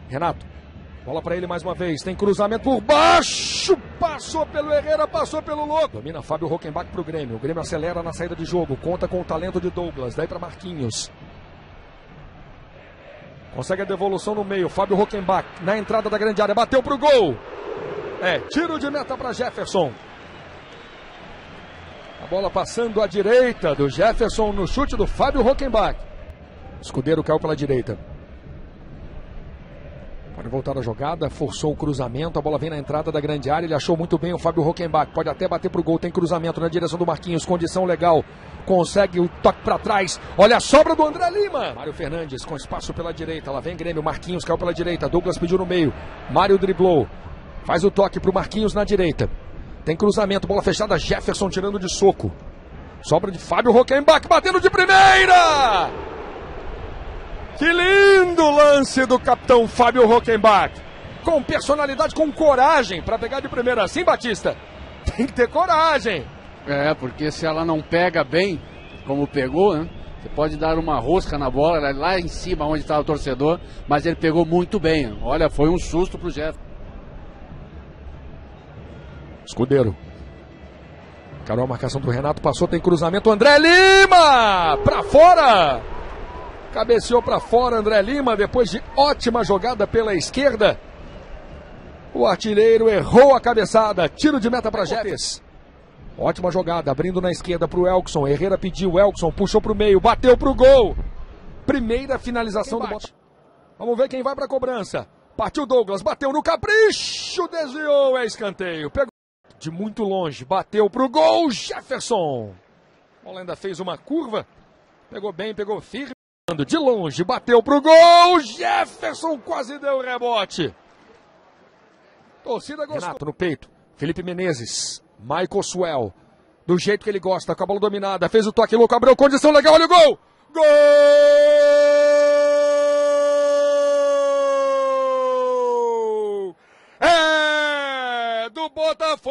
Renato, bola para ele mais uma vez, tem cruzamento por baixo, passou pelo Herrera, passou pelo Louco. Domina Fábio Hockenbach pro Grêmio, o Grêmio acelera na saída de jogo, conta com o talento de Douglas, daí para Marquinhos. Consegue a devolução no meio, Fábio Hockenbach na entrada da grande área, bateu pro gol. Tiro de meta para Jefferson. A bola passando à direita do Jefferson no chute do Fábio Hockenbach. Escudeiro caiu pela direita. Pode voltar a jogada, forçou o cruzamento, a bola vem na entrada da grande área, ele achou muito bem o Fábio Hockenbach, pode até bater pro gol, tem cruzamento na direção do Marquinhos, condição legal, consegue o toque para trás, olha a sobra do André Lima. Mário Fernandes com espaço pela direita, lá vem Grêmio, Marquinhos caiu pela direita, Douglas pediu no meio, Mário driblou, faz o toque pro Marquinhos na direita, tem cruzamento, bola fechada, Jefferson tirando de soco, sobra de Fábio Hockenbach, batendo de primeira! Que lindo lance do capitão Fábio Hockenbach. Com personalidade, com coragem para pegar de primeira. Assim, Batista, tem que ter coragem. Porque se ela não pega bem, como pegou, né? Você pode dar uma rosca na bola, lá em cima onde está o torcedor, mas ele pegou muito bem. Olha, foi um susto pro Jeff. Escudeiro. Carol, a marcação do Renato, passou, tem cruzamento. André Lima! Para fora! Cabeceou para fora André Lima, depois de ótima jogada pela esquerda. O artilheiro errou a cabeçada. Tiro de meta para Jefferson. Ótima jogada, abrindo na esquerda para o Elkson. Herrera pediu, Elkson puxou para o meio, bateu para o gol. Primeira finalização do Botafogo. Vamos ver quem vai para a cobrança. Partiu Douglas, bateu no capricho, desviou, escanteio. Pegou de muito longe, bateu para o gol, Jefferson. A bola ainda fez uma curva, pegou bem, pegou firme. De longe, bateu pro gol, Jefferson quase deu rebote. Torcida gostou. Renato no peito, Felipe Menezes, Michael Suel, do jeito que ele gosta, com a bola dominada, fez o toque louco, abriu condição legal, olha o gol! Gol! É do Botafogo!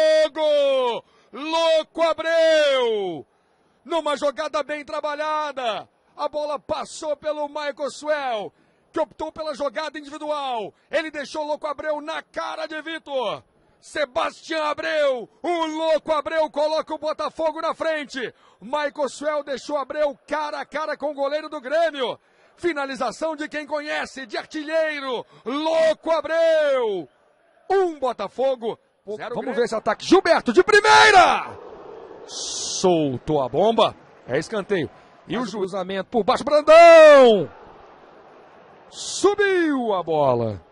Louco Abreu! Numa jogada bem trabalhada. A bola passou pelo Michael Suel, que optou pela jogada individual. Ele deixou o Louco Abreu na cara de Vitor. Sebastião Abreu, o Louco Abreu coloca o Botafogo na frente. Michael Suel deixou Abreu cara a cara com o goleiro do Grêmio. Finalização de quem conhece, de artilheiro, Louco Abreu. Botafogo, 0 Vamos ver esse ataque. Gilberto de primeira! Soltou a bomba. É escanteio. E o cruzamento por baixo, Brandão! Subiu a bola.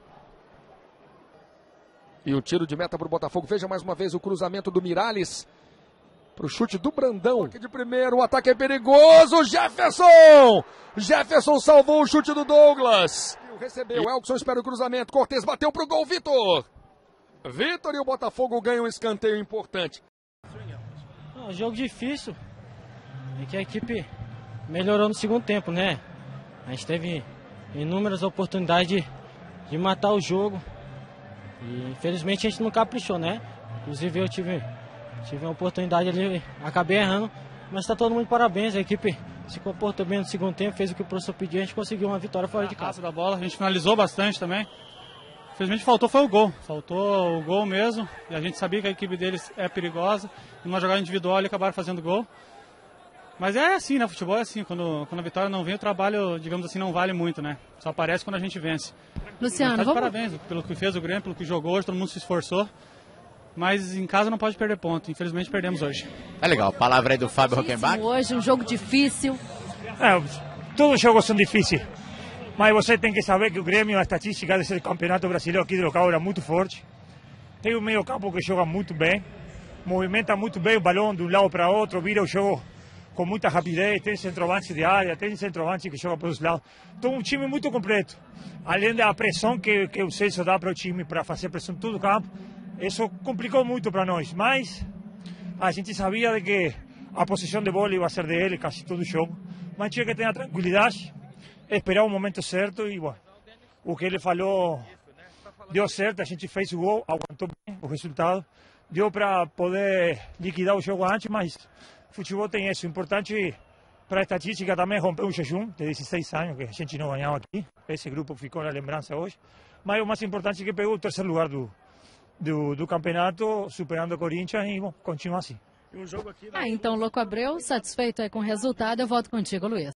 E o tiro de meta para o Botafogo. Veja mais uma vez o cruzamento do Miralles para o chute do Brandão. Aqui de primeiro, o ataque é perigoso. Jefferson! Jefferson salvou o chute do Douglas. Recebeu, Elkson espera o cruzamento. Cortez bateu para o gol, Vitor. Vitor e o Botafogo ganham um escanteio importante. Jogo difícil. E que a equipe melhorou no segundo tempo, né? A gente teve inúmeras oportunidades de matar o jogo. E infelizmente a gente não caprichou, né? Inclusive eu tive uma oportunidade ali, acabei errando. Mas tá todo mundo de parabéns, a equipe se comportou bem no segundo tempo, fez o que o professor pediu, a gente conseguiu uma vitória fora de casa. Da bola, a gente finalizou bastante também. Infelizmente faltou o gol mesmo. E a gente sabia que a equipe deles é perigosa. E numa jogada individual eles acabaram fazendo gol. Mas é assim, né? Futebol é assim. Quando a vitória não vem, o trabalho, digamos assim, não vale muito, né? Só aparece quando a gente vence. Luciano, tá de parabéns pelo que fez o Grêmio, pelo que jogou hoje, todo mundo se esforçou. Mas em casa não pode perder ponto. Infelizmente perdemos hoje. É legal. Palavra aí do Fábio Hockenbach. Hoje um jogo difícil. Todos os jogos são difíceis. Mas você tem que saber que o Grêmio, a estatística desse campeonato brasileiro aqui de local era muito forte. Tem um meio campo que joga muito bem. Movimenta muito bem o balão de um lado para outro. Vira o jogo com muita rapidez, tem centroavante de área, tem centroavante que joga pelos lados. Então um time muito completo. Além da pressão que o Celso dá para o time, para fazer pressão em todo o campo, isso complicou muito para nós. Mas a gente sabia de que a posição de bola ia ser dele quase todo o jogo. Mas tinha que ter a tranquilidade, esperar o momento certo e bom, o que ele falou deu certo, a gente fez o gol, aguentou bem o resultado, deu para poder liquidar o jogo antes, mas futebol tem isso, o importante Para a estatística também rompeu um jejum de 16 anos que a gente não ganhava aqui. Esse grupo ficou na lembrança hoje. Mas o mais importante é que pegou o terceiro lugar do campeonato, superando o Corinthians e bom, continua assim. Então, Louco Abreu, satisfeito aí com o resultado, eu volto contigo, Luiz.